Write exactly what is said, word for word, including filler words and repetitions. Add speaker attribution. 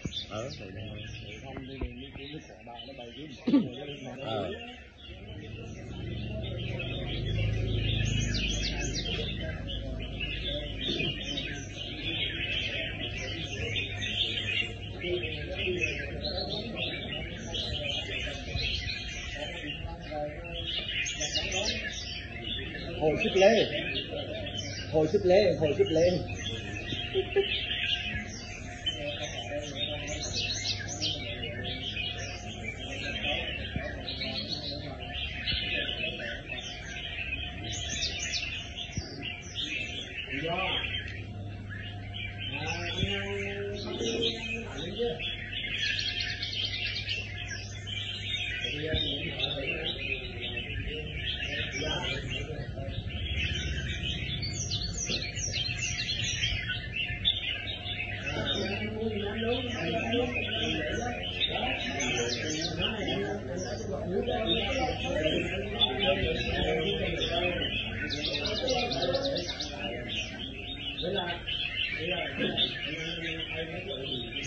Speaker 1: Ờ thì đây. Ờ.
Speaker 2: Hồi sức lê, hồi sức lê, hồi sức lê. Với lại, với lại, với lại,